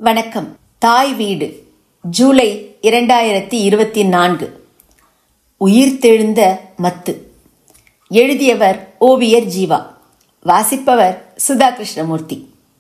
வணக்கம். தாய் வீடு, ஜூலை 2024. உயிர்த்தெழுந்த மத்து. எழுதியவர் ஓவியர் ஜீவா. வாசிப்பவர் சுதா கிருஷ்ணமூர்த்தி.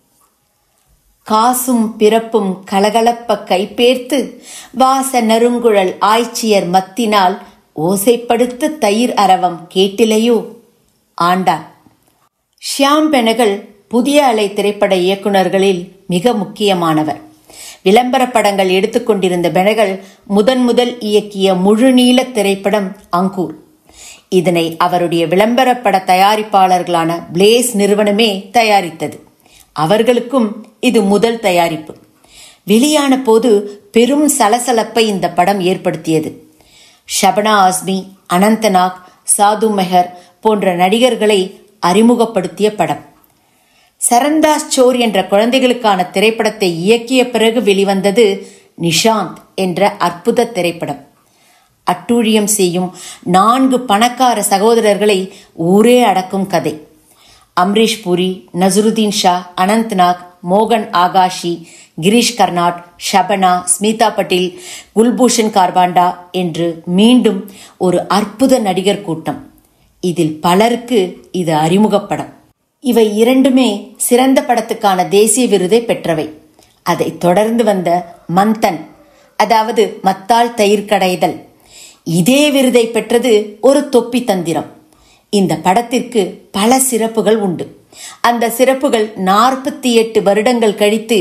காசும் பிறப்பும் கலகலப்ப கைப்பேர்த்து வாச நறுங்குழல் ஆய்ச்சியர் மத்தினால் ஓசைப்படுத்து தயிர் அரவம் கேட்டிலையோ ஆண்டார். ஷியாம் பெனகல் புதிய அலை திரைப்பட இயக்குநர்களில் மிக முக்கியமானவர். விளம்பர படங்கள் எடுத்துக்கொண்டிருந்த பெனகல் முதல் இயக்கிய முழுநீள திரைப்படம் அங்கூர். இதனை அவருடைய விளம்பர பட தயாரிப்பாளர்களான பிளேஸ் நிறுவனமே தயாரித்தது. அவர்களுக்கும் இது முதல் தயாரிப்பு. வெளியான போது பெரும் சலசலப்பை இந்த படம் ஏற்படுத்தியது. ஷபனா ஆஸ்மி, அனந்தநாக், சாது மெஹர் போன்ற நடிகர்களை அறிமுகப்படுத்திய படம். சரண்தாஸ் சோர் என்ற குழந்தைகளுக்கான திரைப்படத்தை இயக்கிய பிறகு வெளிவந்தது நிஷாந்த் என்ற அற்புத திரைப்படம். அட்டூழியம் செய்யும் 4 பணக்கார சகோதரர்களை ஊரே அடக்கும் கதை. அம்ரீஷ் பூரி, நசருதீன் ஷா, அனந்த்நாக், மோகன் ஆகாஷி, கிரீஷ் கர்நாட், ஷபனா, ஸ்மிதா பட்டேல், குல்பூஷன் கார்பாண்டா என்று மீண்டும் ஒரு அற்புத நடிகர் கூட்டம். இதில் பலருக்கு இது அறிமுகப்படம். இவை இரண்டுமே சிறந்த படத்துக்கான தேசிய விருதை பெற்றவை. அதை தொடர்ந்து வந்த மந்தன், அதாவது மத்தால் தயிர் கடைதல், இதே விருதை பெற்றது ஒரு தொப்பி தந்திரம். இந்த படத்திற்கு பல சிறப்புகள் உண்டு. அந்த சிறப்புகள் 48 வருடங்கள் கழித்து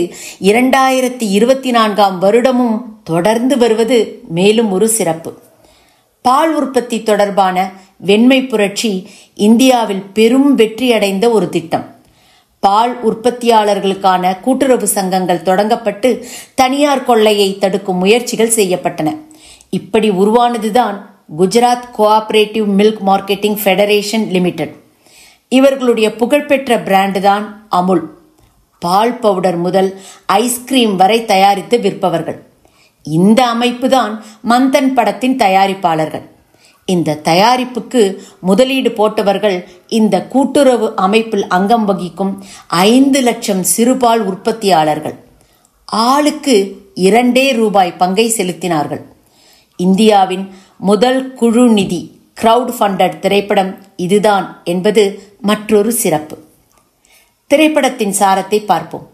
2024 வருடமும் தொடர்ந்து வருவது மேலும் ஒரு சிறப்பு. பால் உற்பத்தி தொடர்பான வெண்மை புரட்சி இந்தியாவில் பெரும் வெற்றி அடைந்த ஒரு திட்டம். பால் உற்பத்தியாளர்களுக்கான கூட்டுறவு சங்கங்கள் தொடங்கப்பட்டு தனியார் கொள்ளையை தடுக்கும் முயற்சிகள் செய்யப்பட்டன. இப்படி உருவானதுதான் Gujarat co-operative milk marketing federation limited. இவர்களுடைய புகழ்பெற்ற பிராண்டு தான் அமுல். பால் பவுடர் முதல் ஐஸ்கிரீம் வரை தயாரித்து விற்பவர்கள். இந்த அமைப்பு தான் மந்தன் படத்தின் தயாரிப்பாளர்கள். இந்த தயாரிப்புக்கு முதலீடு போட்டவர்கள் இந்த கூட்டுறவு அமைப்பில் அங்கம் வகிக்கும் 5 லட்சம் சிறுபால் உற்பத்தியாளர்கள். ஆளுக்கு 2 ரூபாய் பங்கை செலுத்தினார்கள். இந்தியாவின் முதல் குழு நிதி கிரவுட் ஃபண்டட் திரைப்படம் இதுதான் என்பது மற்றொரு சிறப்பு. திரைப்படத்தின் சாரத்தை பார்ப்போம்.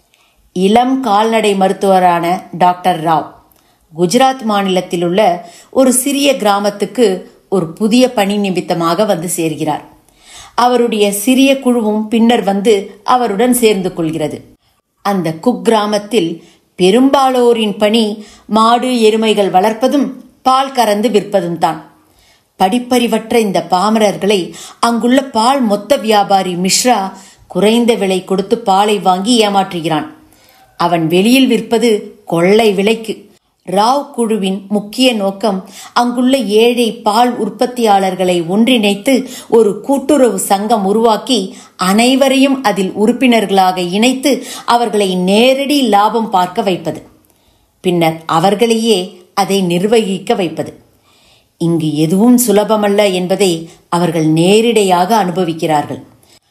இளம் கால்நடை மருத்துவரான டாக்டர் ராவ் குஜராத் மாநிலத்தில் உள்ள ஒரு சிறிய கிராமத்துக்கு ஒரு புதிய பணி நிமித்தமாக வந்து சேர்கிறார். அவருடைய சிறிய குழுவும் பின்னர் வந்து அவருடன் சேர்ந்து கொள்கிறது. அந்த குக்கிராமத்தில் பெரும்பாலோரின் பணி மாடு எருமைகள் வளர்ப்பதும் பால் கறந்து விற்பதும் தான். படிப்பறிவற்ற இந்த பாமரர்களை அங்குள்ள பால் மொத்த வியாபாரி மிஸ்ரா குறைந்த விலை கொடுத்து பாலை வாங்கி ஏமாற்றுகிறான். அவன் வெளியில் விற்பது கொள்ளை விலைக்கு. ராவ் குழுவின் முக்கிய நோக்கம் அங்குள்ள ஏழை பால் உற்பத்தியாளர்களை ஒன்றிணைத்து ஒரு கூட்டுறவு சங்கம் உருவாக்கி அனைவரையும் அதில் உறுப்பினர்களாக இணைத்து அவர்களை நேரடி லாபம் பார்க்க வைப்பது. பின்னர் அவர்களையே அதை நிர்வகிக்க வைப்பது. இங்கு எதுவும் சுலபமல்ல என்பதை அவர்கள் நேரிடையாக அனுபவிக்கிறார்கள்.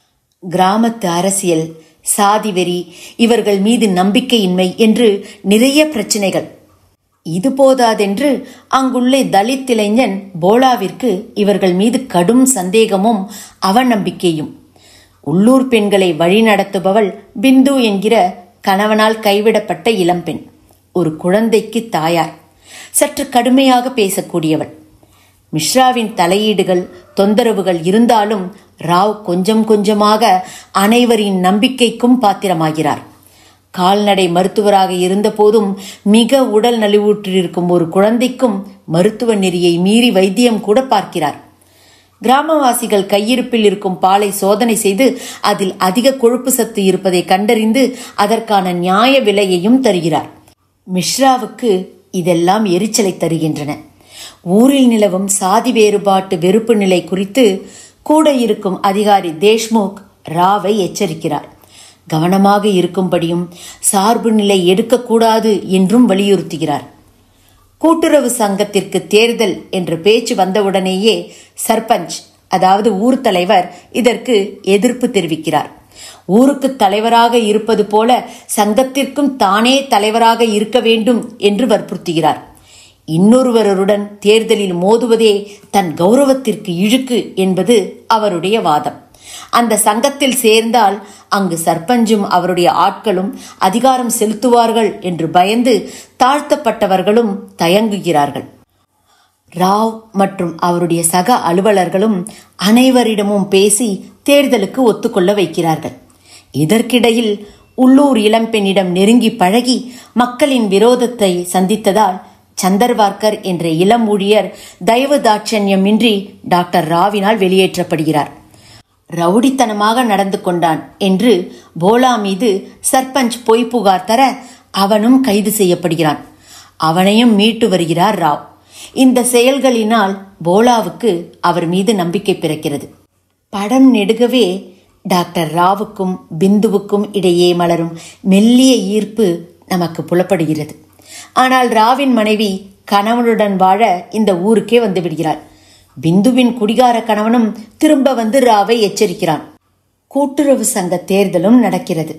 கிராமத்து அரசியல், சாதி வெறி, இவர்கள் மீது நம்பிக்கையின்மை என்று நிறைய பிரச்சனைகள். இது போதாதென்று அங்குள்ள தலித் இளைஞன் போலாவிற்கு இவர்கள் மீது கடும் சந்தேகமும் அவநம்பிக்கையும். உள்ளூர் பெண்களை வழிநடத்துபவள் பிந்து என்கிற கணவனால் கைவிடப்பட்ட இளம்பெண், ஒரு குழந்தைக்கு தாயார், சற்று கடுமையாக பேசக்கூடியவள். மிஸ்ராவின் தலையீடுகள், தொந்தரவுகள் இருந்தாலும் ராவ் கொஞ்சம் கொஞ்சமாக அனைவரின் நம்பிக்கைக்கும் பாத்திரமாகிறார். கால்நடை மருத்துவராக இருந்த போதும் மிக உடல் நலிவுற்றிருக்கும் ஒரு குழந்தைக்கும் மருத்துவ நெறியை மீறி வைத்தியம் கூட பார்க்கிறார். கிராமவாசிகள் கையிருப்பில் இருக்கும் பாலை சோதனை செய்து அதில் அதிக கொழுப்பு சத்து இருப்பதை கண்டறிந்து அதற்கான நியாய விலையையும் தருகிறார். மிஸ்ராவுக்கு இதெல்லாம் எரிச்சலை தருகின்றன. ஊரில் நிலவும் சாதி வேறுபாட்டு வெறுப்பு நிலை குறித்து கூட இருக்கும் அதிகாரி தேஷ்முக் ராவை எச்சரிக்கிறார். கவனமாக இருக்கும்படியும் சார்பு நிலை எடுக்கக்கூடாது என்றும் வலியுறுத்துகிறார். கூட்டுறவு சங்கத்திற்கு தேர்தல் என்ற பேச்சு வந்தவுடனேயே சர்பஞ்ச், அதாவது ஊர் தலைவர், இதற்கு எதிர்ப்பு தெரிவிக்கிறார். ஊருக்கு தலைவராக இருப்பது போல சங்கத்திற்கும் தானே தலைவராக இருக்க வேண்டும் என்று வற்புறுத்துகிறார். இன்னொருவருடன் தேர்தலில் மோதுவதே தன் கௌரவத்திற்கு இழுக்கு என்பது அவருடைய வாதம். அந்த சங்கத்தில் சேர்ந்தால் அங்கு சர்பஞ்சும் அவருடைய ஆட்களும் அதிகாரம் செலுத்துவார்கள் என்று பயந்து தாழ்த்தப்பட்டவர்களும் தயங்குகிறார்கள். ராவ் மற்றும் அவருடைய சக அலுவலர்களும் அனைவரிடமும் பேசி தேர்தலுக்கு ஒத்துக்கொள்ள வைக்கிறார்கள். இதற்கிடையில் உள்ளூர் இளம்பெண்ணிடம் நெருங்கி பழகி மக்களின் விரோதத்தை சந்தித்ததால் சந்தர்வார்கர் என்ற இளம் ஊழியர் தயவு தாட்சண்யமின்றி டாக்டர் ராவினால் வெளியேற்றப்படுகிறார். ரவுடித்தனமாக நடந்து கொண்டான் என்று போலா மீது சர்பஞ்ச் பொய் புகார் தர அவனும் கைது செய்யப்படுகிறான். அவனையும் மீட்டு வருகிறார் ராவ். இந்த செயல்களினால் போலாவுக்கு அவர் மீது நம்பிக்கை பிறக்கிறது. படம் நெடுகவே டாக்டர் ராவுக்கும் பிந்துவுக்கும் இடையே மலரும் மெல்லிய ஈர்ப்பு நமக்கு புலப்படுகிறது. ஆனால் ராவின் மனைவி கணவனுடன் வாழ இந்த ஊருக்கே வந்து விடுகிறாள். பிந்துவின் குடிகார கணவனும் திரும்ப வந்து ராவை எச்சரிக்கிறான். கூட்டுறவு சங்க தேர்தலும் நடக்கிறது.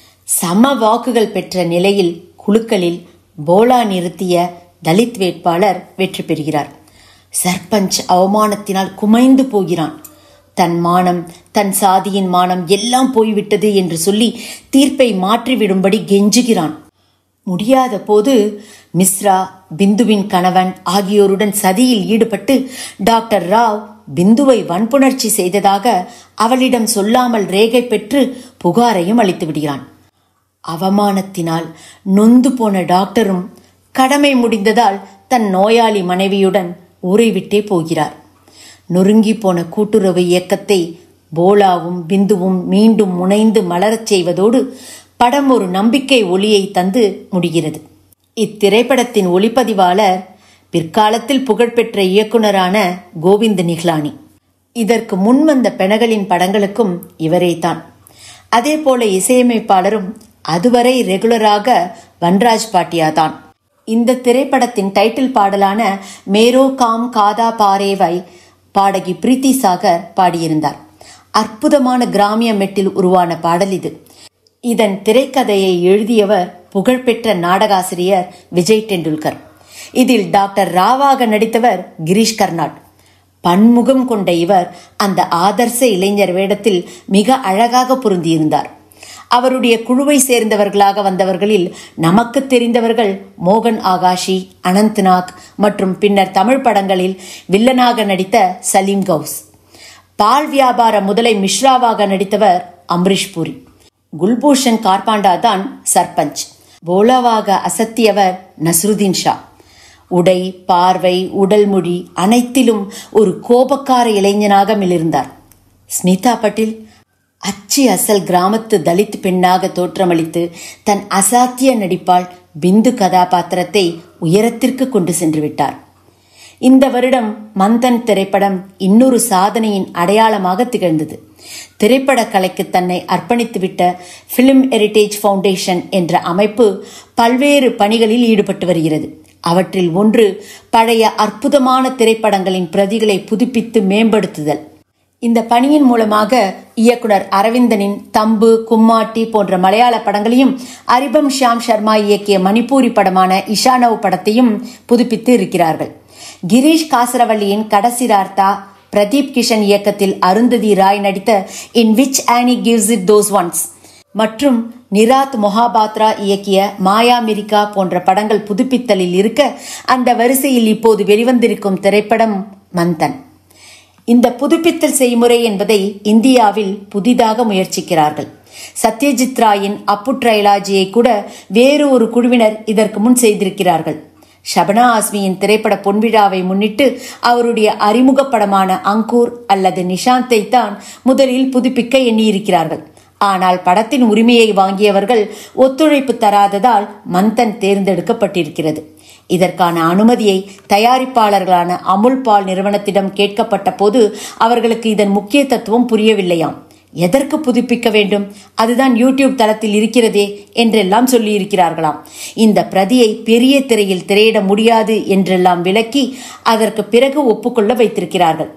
சம வாக்குகள் பெற்ற நிலையில் குழுக்களில் போலா நிறுத்திய தலித் வேட்பாளர் வெற்றி பெறுகிறார். சர்பஞ்ச் அவமானத்தினால் குமைந்து போகிறான். தன் மானம், தன் சாதியின் மானம் எல்லாம் போய்விட்டது என்று சொல்லி தீர்ப்பை மாற்றிவிடும்படி கெஞ்சுகிறான். முடியாத போது மிஸ்ரா, பிந்துவின் கணவன் ஆகியோருடன் சதியில் ஈடுபட்டு டாக்டர் ராவ் பிந்துவை வன்புணர்ச்சி செய்ததாக அவளிடம் சொல்லாமல் ரேகை பெற்று புகாரையும் அளித்து விடுகிறான். அவமானத்தினால் நொந்து போன டாக்டரும் கடமை முடிந்ததால் தன் நோயாளி மனைவியுடன் ஊரை விட்டே போகிறார். நொறுங்கி போன கூட்டுறவு இயக்கத்தை போலாவும் பிந்துவும் மீண்டும் முனைந்து மலரச் செய்வதோடு படம் ஒரு நம்பிக்கை ஒளியை தந்து முடிகிறது. இத்திரைப்படத்தின் ஒளிப்பதிவாளர் பிற்காலத்தில் புகழ்பெற்ற இயக்குனரான கோவிந்த் நிஹ்லானி. இதற்கு முன் வந்த பெணகளின் படங்களுக்கும் இவரேதான். அதே போல இசையமைப்பாளரும் அதுவரை ரெகுலராக வன்ராஜ் பாட்டியா தான். இந்த திரைப்படத்தின் டைட்டில் பாடலான மேரோ காம் காதா பாரேவை பாடகி பிரீத்தி சாகர் பாடியிருந்தார். அற்புதமான கிராமிய மெட்டில் உருவான பாடல் இது. இதன் திரைக்கதையை எழுதியவர் புகழ்பெற்ற நாடகாசிரியர் விஜய் டெண்டுல்கர். இதில் டாக்டர் ராவாக நடித்தவர் கிரீஷ் கர்நாட். பன்முகம் கொண்ட இவர் அந்த ஆதர்ச இளைஞர் வேடத்தில் மிக அழகாக பொருந்தியிருந்தார். அவருடைய குழுவை சேர்ந்தவர்களாக வந்தவர்களில் நமக்கு தெரிந்தவர்கள் மோகன் ஆகாஷி, அனந்த்நாக் மற்றும் பின்னர் தமிழ் படங்களில் வில்லனாக நடித்த சலீம் கவுஸ். பால் வியாபார முதலை மிஸ்ராவாக நடித்தவர் அம்ரிஷ் பூரி. குல்பூஷன் கார்பாண்டா தான் சர்பஞ்ச். போலாவாக அசத்தியவர் நஸ்ருதீன் ஷா. உடை, பார்வை, உடல் மொழி அனைத்திலும் ஒரு கோபக்கார இளைஞனாக மிளிர்ந்தார். ஸ்மிதா பட்டேல் அச்சு அசல் கிராமத்து தலித் பெண்ணாக தோற்றமளித்து தன் அசாத்திய நடிப்பால் பிந்து கதாபாத்திரத்தை உயரத்திற்கு கொண்டு சென்று விட்டார். இந்த வருடம் மந்தன் திரைப்படம் இன்னொரு சாதனையின் அடையாளமாக திகழ்ந்தது. திரைப்பட கலைக்கு தன்னை அர்ப்பணித்துவிட்ட பிலிம் ஹெரிடேஜ் ஃபவுண்டேஷன் என்ற அமைப்பு பல்வேறு பணிகளில் ஈடுபட்டு வருகிறது. அவற்றில் ஒன்று பழைய அற்புதமான திரைப்படங்களின் பிரதிகளை புதுப்பித்து மேம்படுத்துதல். இந்த பணியின் மூலமாக இயக்குனர் அரவிந்தனின் தம்பு, கும்மாட்டி போன்ற மலையாள படங்களையும் அரிபம் ஷியாம் சர்மா இயக்கிய மணிப்பூரி படமான இஷானவ் படத்தையும் புதுப்பித்து இருக்கிறார்கள். கிரீஷ் காசரவள்ளியின் கடைசி ரார்த்தா, பிரதீப் கிஷன் இயக்கத்தில் அருந்ததி ராய் நடித்த in which Annie gives it those ones மற்றும் நிராத் மொஹாபாத்ரா இயக்கிய மாயா மிரிகா போன்ற படங்கள் புதுப்பித்தலில் இருக்க, அந்த வரிசையில் இப்போது வெளிவந்திருக்கும் திரைப்படம் மந்தன். இந்த புதுப்பித்தல் செய்முறை என்பதை இந்தியாவில் புதிதாக முயற்சிக்கிறார்கள். சத்யஜித் ராயின் அப்பு ட்ரைலாஜியை கூட வேறு ஒரு குழுவினர் இதற்கு முன் செய்திருக்கிறார்கள். ஷபனா ஆஸ்மியின் திரைப்பட பொன்விழாவை முன்னிட்டு அவருடைய அறிமுக படமான அங்கூர் அல்லது நிஷாந்தை தான் முதலில் புதுப்பிக்க எண்ணியிருக்கிறார்கள். ஆனால் படத்தின் உரிமையை வாங்கியவர்கள் ஒத்துழைப்பு தராததால் மந்தன் தேர்ந்தெடுக்கப்பட்டிருக்கிறது. இதற்கான அனுமதியை தயாரிப்பாளர்களான அமுல் பால் நிறுவனத்திடம் கேட்கப்பட்ட போது அவர்களுக்கு இதன் முக்கிய தத்துவம் புரியவில்லையாம். எதற்கு புதுப்பிக்க வேண்டும், அதுதான் யூடியூப் தளத்தில் இருக்கிறதே என்றெல்லாம் சொல்லியிருக்கிறார்களாம். இந்த பிரதியை பெரிய திரையில் திரையிட முடியாது என்றெல்லாம் விளக்கி அதற்கு பிறகு ஒப்புக்கொள்ள வைத்திருக்கிறார்கள்.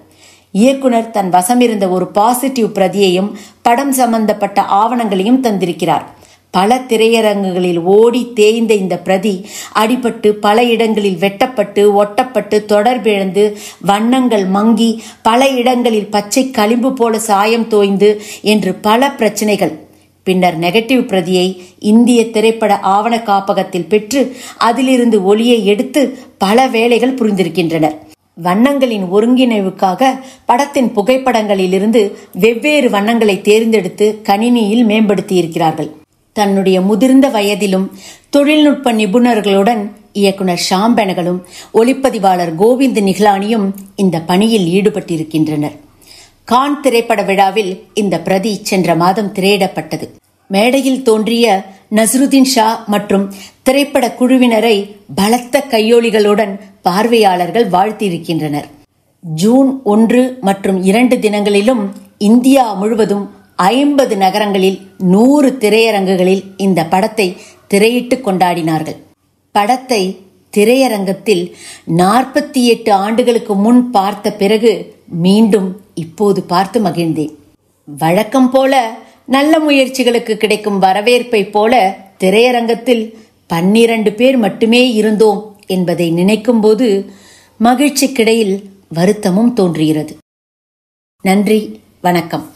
இயக்குனர் தன் வசமிருந்த ஒரு பாசிட்டிவ் பிரதியையும் படம் சம்பந்தப்பட்ட ஆவணங்களையும் தந்திருக்கிறார். பல திரையரங்குகளில் ஓடி தேய்ந்த இந்த பிரதி அடிபட்டு பல இடங்களில் வெட்டப்பட்டு ஒட்டப்பட்டு தொடர்பிழந்து வண்ணங்கள் மங்கி பல இடங்களில் பச்சை களிம்பு போல சாயம் தோய்ந்து என்று பல பிரச்சனைகள். பின்னர் நெகட்டிவ் பிரதியை இந்திய திரைப்பட ஆவண காப்பகத்தில் பெற்று அதிலிருந்து ஒளியை எடுத்து பல வேலைகள் புரிந்திருக்கின்றனர். வண்ணங்களின் ஒருங்கிணைவுக்காக படத்தின் புகைப்படங்களிலிருந்து வெவ்வேறு வண்ணங்களை தேர்ந்தெடுத்து கணினியில் மேம்படுத்தியிருக்கிறார்கள். தன்னுடைய முதிர்ந்த வயதிலும் தொழில்நுட்ப நிபுணர்களுடன் இயக்குனர் ஷாம் பெனகலும் ஒளிப்பதிவாளர் கோவிந்த் நிகலானியும் இந்த பணியில் ஈடுபட்டிருக்கின்றனர். கான் திரைப்பட விழாவில் இந்த பிரதி சென்ற மாதம் திரையிடப்பட்டது. மேடையில் தோன்றிய நஸ்ருதீன் ஷா மற்றும் திரைப்பட குழுவினரை பலத்த கையொலிகளுடன் பார்வையாளர்கள் வாழ்த்தியிருக்கின்றனர். ஜூன் 1 மற்றும் 2 தினங்களிலும் இந்தியா முழுவதும் 50 நகரங்களில் 100 திரையரங்குகளில் இந்த படத்தை திரையிட்டு கொண்டாடினார்கள். படத்தை திரையரங்கத்தில் 48 ஆண்டுகளுக்கு முன் பார்த்த பிறகு மீண்டும் இப்போது பார்த்து மகிழ்ந்தேன். வழக்கம் போல நல்ல முயற்சிகளுக்கு கிடைக்கும் வரவேற்பை போல திரையரங்கத்தில் 12 பேர் மட்டுமே இருந்தோம் என்பதை நினைக்கும் போது மகிழ்ச்சிக்கிடையில் வருத்தமும் தோன்றுகிறது. நன்றி, வணக்கம்.